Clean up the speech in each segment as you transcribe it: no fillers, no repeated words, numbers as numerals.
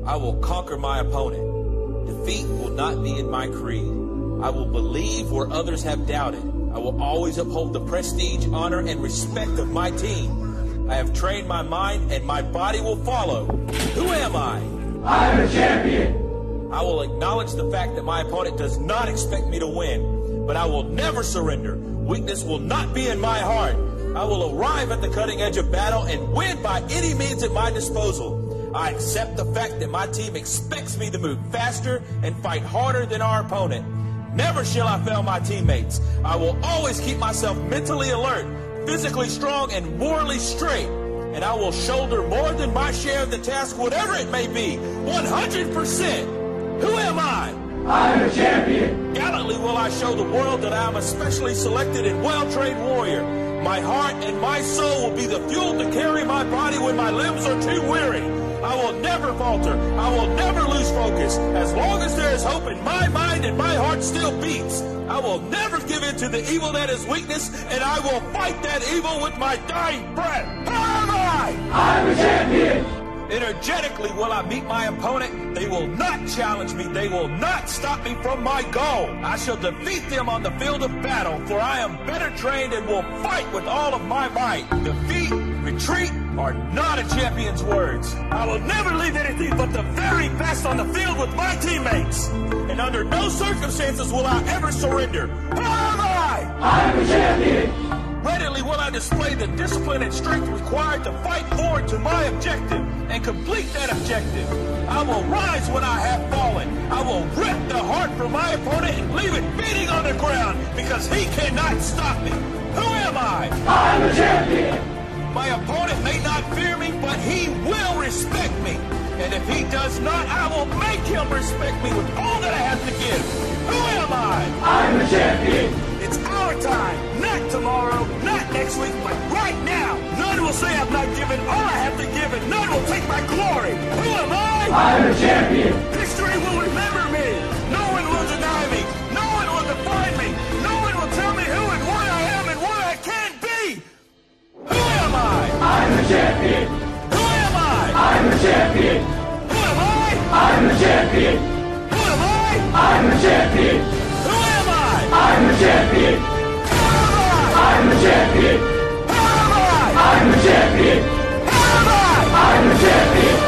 I will conquer my opponent. Defeat will not be in my creed. I will believe where others have doubted. I will always uphold the prestige, honor, and respect of my team. I have trained my mind, and my body will follow. Who am I? I'm a champion. I will acknowledge the fact that my opponent does not expect me to win, but I will never surrender. Weakness will not be in my heart. I will arrive at the cutting edge of battle and win by any means at my disposal. I accept the fact that my team expects me to move faster and fight harder than our opponent. Never shall I fail my teammates. I will always keep myself mentally alert, physically strong, and morally straight. And I will shoulder more than my share of the task, whatever it may be, 100%. Who am I? I'm a champion. Gallantly will I show the world that I am a specially selected and well-trained warrior. My heart and my soul will be the fuel to carry my body when my limbs are too weary. I will never falter. I will never lose focus. As long as there is hope in my mind and my heart still beats, I will never give in to the evil that is weakness, and I will fight that evil with my dying breath. Who am I? I'm a champion. Energetically will I meet my opponent. They will not challenge me. They will not stop me from my goal. I shall defeat them on the field of battle, for I am better trained and will fight with all of my might. Defeat, retreat are not a champion's words. I will never leave anything but the very best on the field with my teammates. And under no circumstances will I ever surrender. Who am I? I'm a champion. Readily will I display the discipline and strength required to fight forward to my objective and complete that objective. I will rise when I have fallen. I will rip the heart from my opponent and leave it beating on the ground because he cannot stop me. Who am I? I'm a champion. My opponent may not fear me, but he will respect me. And if he does not, I will make him respect me with all that I have to give. Who am I? I'm a champion. It's our time, not tomorrow, not next week, but right now. None will say I've not given all I have to give, and none will take my glory. Who am I? I'm a champion. History will remember me. No one will deny me. No one will define me. No one will tell me who and what I am and what I can be. Who am I? I'm a champion. Who am I? I'm a champion. Who am I? I'm a champion. Who am I? I'm a champion. Who am I? I'm a champion. Who am I? I'm a champion. Who am I? I'm a champion. Who am I? I'm a champion.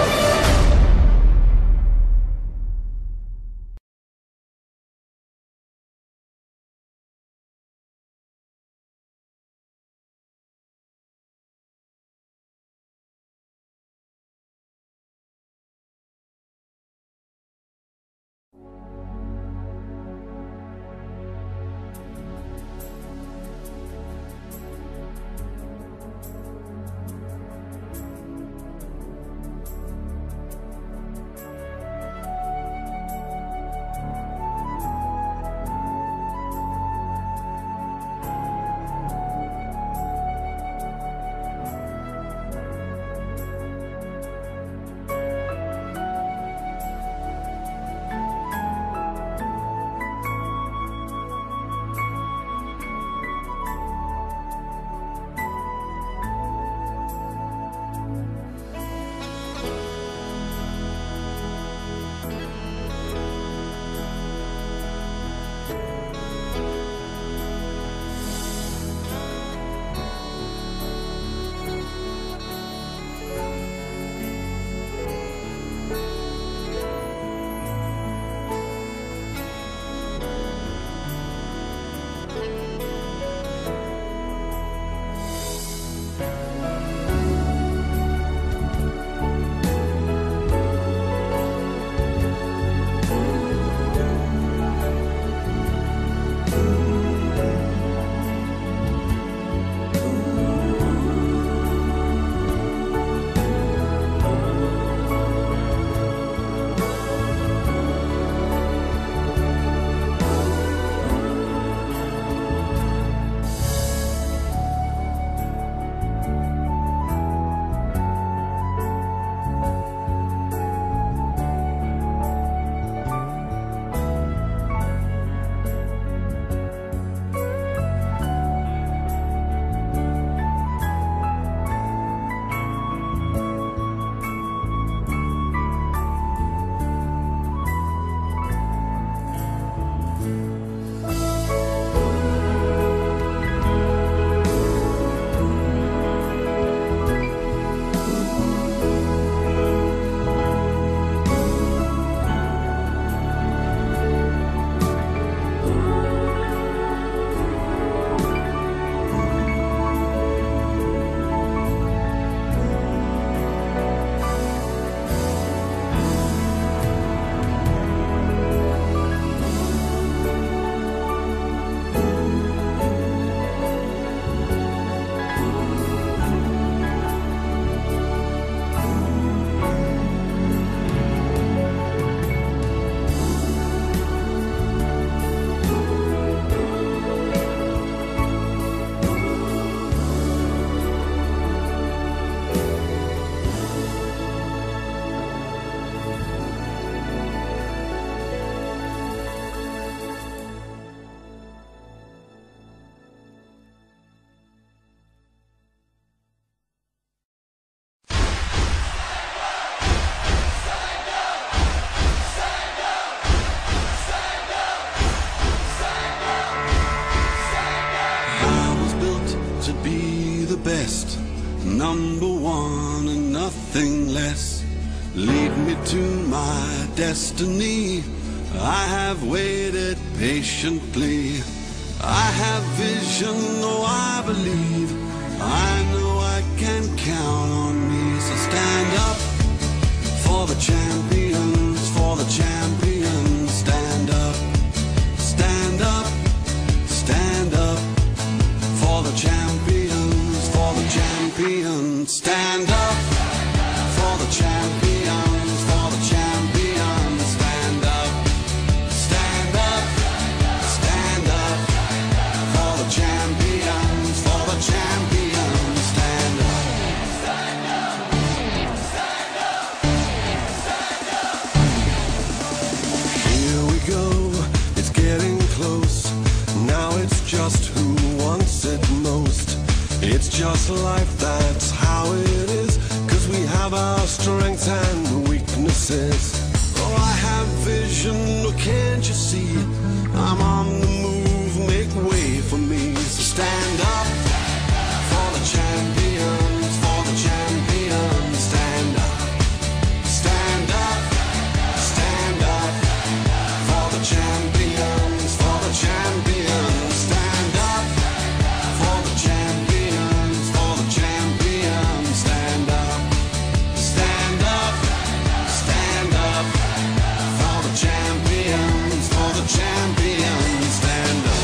number one and nothing less. Lead me to my destiny. I have waited patiently. I have vision, oh I believe. I know I can count on me. So stand up for the champions, for the champions. Stand up, stand up, stand up for the champions, for the champions. Stand up for the champions, for the champions. Stand up, stand up, stand up for the champions, for the champions. Stand up, stand up, stand up, stand up. Here we go, it's getting close. Now it's just who wants it most. It's just life, that's how it is. 'Cause we have our strengths and weaknesses. Oh, I have vision, oh, can't you see? I'm on the move, make way for me. So stand up for the champions, for the champions. Stand up, stand up, stand up for the champions, for the champions. Stand up for the champions, for the champions. Stand up, stand up, stand up for the champions, for the champions. Stand up.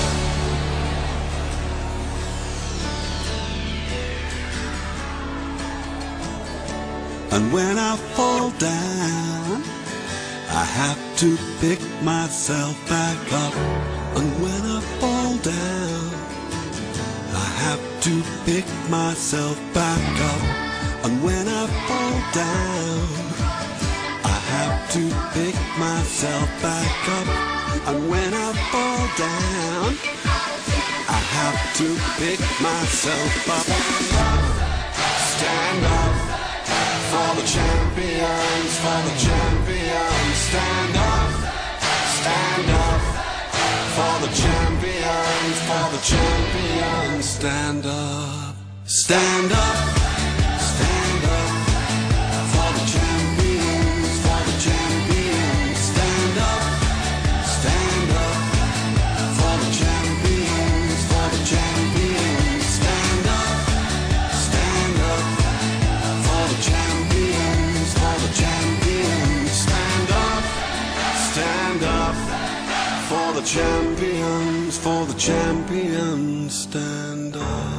And when I fall down, I have to pick myself back up. And when I fall down, I have to pick myself back up. And when I fall down, I have to pick myself back up. And when I fall down, I have to pick myself up. Stand up for the champions, for the champions. Stand up, stand up for the champions, for the champions. Stand up, stand up, stand up for the champions, for the champions. Stand up, stand up for the champions, for the champions. Stand up, stand up for the champions, for the champions. Stand up, stand up for the champions, for the champions. Stand up.